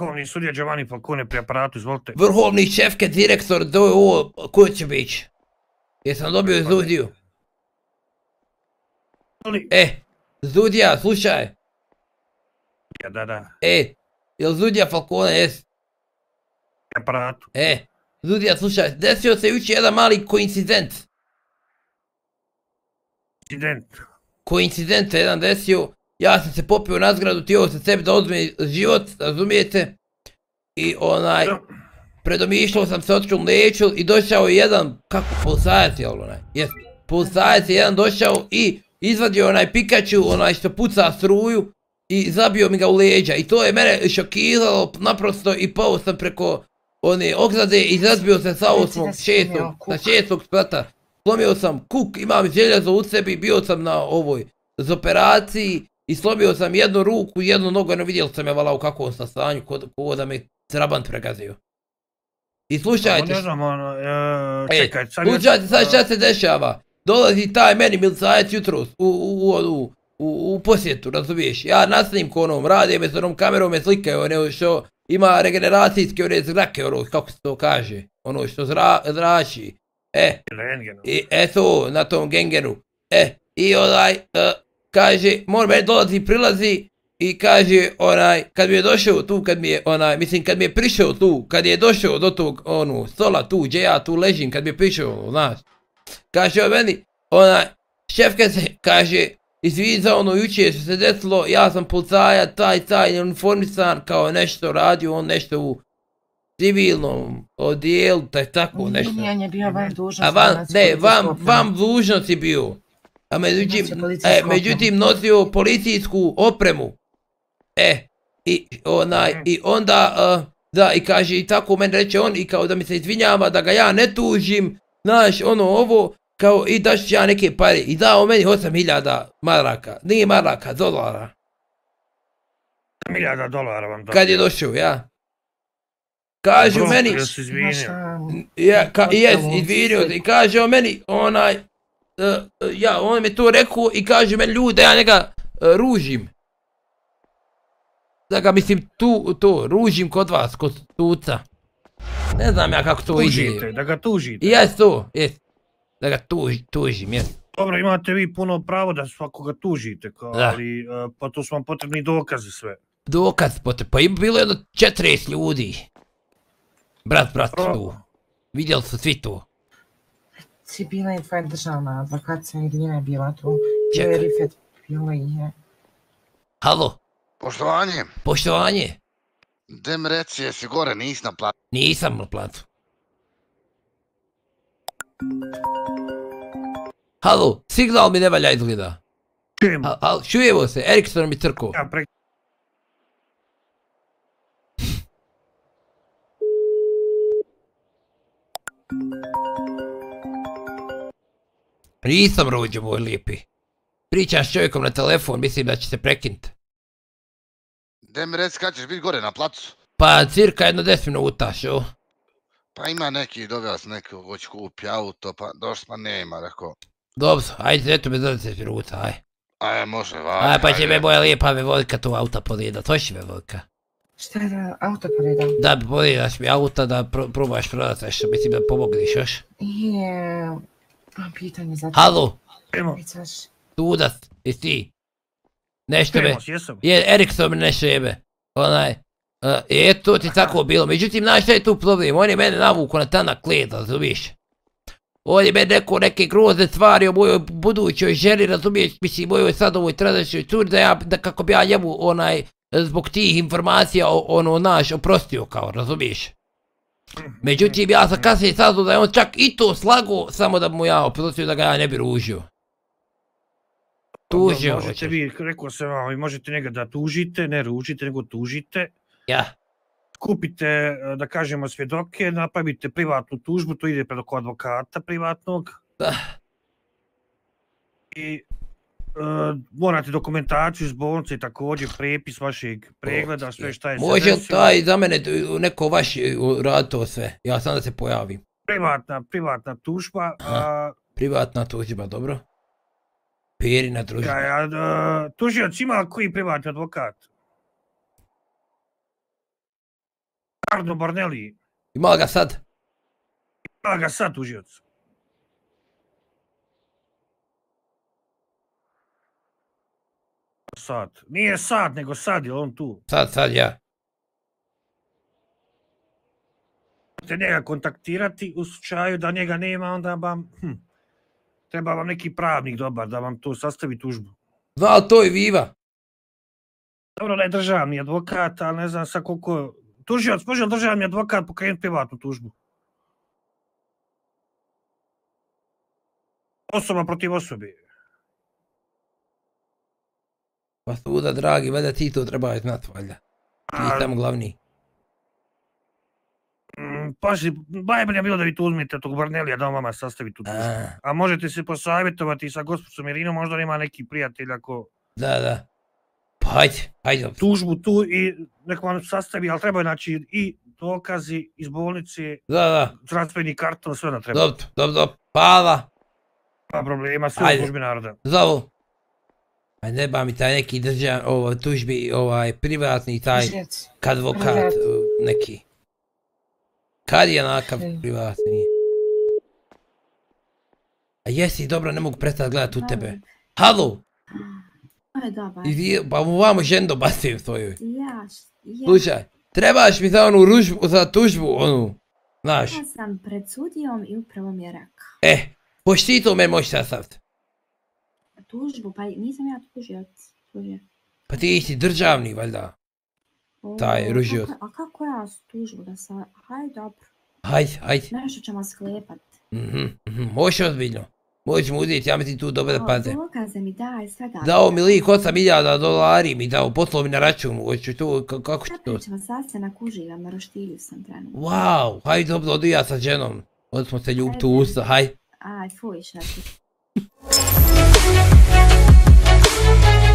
Vrhovni sudija Giovanni Falcone pri aparatu, izvolite. Vrhovni šefke, direktor, ovo, ko će biti? Jesam dobio Zdudiju? Zdudija, slušaj. Da. Jel Zdudija Falcone, jes? Pri aparatu. Zdudija, slušaj, desio se jučer jedan mali koincident. Koincident jedan desio. Ja sam se popio na zgradu, ti ovo sa sebi da odme život, razumijete? I predomišljao sam se, otkrio neću i došao je jedan, kako, policajac je onaj, policajac je jedan došao i izvadio onaj Pikachu, onaj što puca struju i zabio mi ga u leđa i to je mene šokiralo naprosto i pao sam preko one ograde i razbio se sa šestog sprata. Slomio sam kuk, imam željezo u sebi, bio sam na ovoj operaciji i slomio sam jednu ruku i jednu nogu, no vidjeli sam je vala u kakvom sam stanju, ko da me trabant pregazio. I slušajte, slušajte sad šta se dešava. Dolazi taj meni milicajac jutros u posjetu, razumiješ? Ja nasnim ko onom, rade me s onom kamerom, me slikaju, ono što ima regeneracijske one zrake, ono kako se to kaže, ono što zrači. To, na tom gengenu. I kaže, mora meni dolazi, prilazi i kaže, kad mi je došao tu, kad mi je prišao tu, kad je došao do tog, stola tu, gdje ja tu ležim, kad mi je prišao, znaš, kaže meni, šefka se, kaže, izvini za ono jučer što se desilo, ja sam policajac, taj, uniformisan, kao nešto radio, on nešto u civilnom odijelu, tako nešto. On je bio van dužnosti. Ne, vam dužnosti bio. A međutim nosio policijsku opremu. I onda, da, i kaže, i tako meni reče on, i kao da mi se izvinjava, da ga ja ne tužim, znaš, ovo, kao i daš ja neke pare, i dao meni 8.000 maraka, nije maraka, dolara. 8.000 dolara vam dao. Kad je došao, ja. Kažu meni, izvinio se, i kaže on meni, on mi to rekao i kaže meni ljudi da ja njega ružim. Da ga mislim ružim kod vas, kod tuca. Ne znam ja kako to ide. Tužite, da ga tužite. Jes to, jes. Da ga tužim, jes. Dobro, imate vi puno pravo da svakoga tužite, ali pa to su vam potrebni dokaze sve. Dokaz potrebno, pa ima bilo jedno 40 ljudi. Brat tu. Vidjeli su svi to. Si bila i tvoja državna advokacija, Irina je bila tu. Čekaj. Rifet bila i je. Halo. Poštovanje. Poštovanje. Dem reci, jesi gore, nisi na platu? Nisam na platu. Halo, signal mi ne valja izgleda. Čujemo se, Erikson mi trko. Nisam rođo moj lijepi. Pričam s čovjekom na telefon, mislim da će se prekinuti. Gdje mi reci kad ćeš biti gore na placu? Pa cirka jedno 10 minuta, šo? Pa ima neki, doveo sam neki hoće kupi auto, pa došli pa nema, rekao. Dobro, ajde, eto me za 10 minuta, aj. Aj, može, vaj. Pa će me moja lijepa Vevoljka tu auta podijedat, hoći Vevoljka. Šta je da auto podijedam? Da bi podijedaš mi auta da probaš prodati nešto, mislim da pomogniš još. Imam pitanje za te. Halo? Picaš? Tudac, jesi ti? Nešto me... Erikson me nešto jebe. To ti tako bilo, međutim, znaš šta je tu problem? On je mene navuko na tanak led, razumiješ? On je meni rekao neke grozne stvari o mojoj budućoj ženi, razumiješ? Mislim, mojoj sad ovoj tradašnjoj curi, da kako bi ja njemu zbog tih informacija oprostio kao, razumiješ? Međutim, ja sam kasnije saznao da je on čak i to slago, samo da mu ja oprostio da ga ja ne bi ružio. Tužio. Možete vi, rekao sam vam, vi možete njega da tužite, ne ružite, nego tužite. Ja. Kupite, da kažemo, svjedoke, napravite privatnu tužbu, to ide preko advokata privatnog. Da. I morate dokumentaciju iz bolnice i također prepis vašeg pregleda, sve šta je se desilo. Može taj za mene neko vaš radi to sve, ja sam da se pojavim. Privatna tužba. Privatna tužba, dobro. Pirina tužba. Tužioc ima koji privatni advokat? Ricardo Barnelli. Ima ga sad? Ima ga sad tužioc. Sad. Nije sad, nego sad je on tu. Sad ja. Možete njega kontaktirati u slučaju da njega nema, onda vam... treba vam neki pravnik dobar da vam to sastavi tužbu. Zna li to i Viva? Dobro, ne državni advokat, ali ne znam sad koliko... Tužioc, može li državni advokat pokrenuti privatnu tužbu? Osoba protiv osobe. Pa suda, dragi, valjda ti to treba znat, valjda. Ti je tamo glavni. Pazi, najbolje je bilo da vi tu uzmete tog Barnelija da on vama sastavi tu tužbu. A možete se posavjetovati sa gospođom Irinom, možda nema neki prijatelj ako... Da. Pa hajde. Tužbu tu i nek vam sastavi, ali treba znači i dokazi iz bolnice, zdravstveni karton, sve da treba. Dobro, hvala. Pa problema, sve u službi naroda. Zovu. Aj ne ba mi taj neki tužbi, privatni taj advokat neki. Kad je onakav privatni? A jesi, dobro, ne mogu prestati gledat u tebe. Halo! Pa mu vamo žendo bacim svojoj. Slušaj, trebaš mi za tužbu, znaš. Ja sam pred sudijom i upravo mi je rekao. Hoći ti to me moći sastaviti? Tužbu, pa nisam ja tužioc. Pa ti si državni, valjda. Taj ružioc. A kako ja tužbu da sam... Hajde, dobro. Hajde. Nešto ćemo sklepat. Možeš ozbiljno. Možemo uzeti, ja mislim tu dobro da paze. Dokaze mi daj, sve da... Dao mi lik $8.000 mi dao, poslao mi na račun, hoću tu, kako ću to... Kako ćemo sastanak uživam, na roštilju sam trenutno. Wow, hajde dobro, odu ja sa ženom. Odu smo se ljubiti u usta, hajde. Aj, fuj, šati.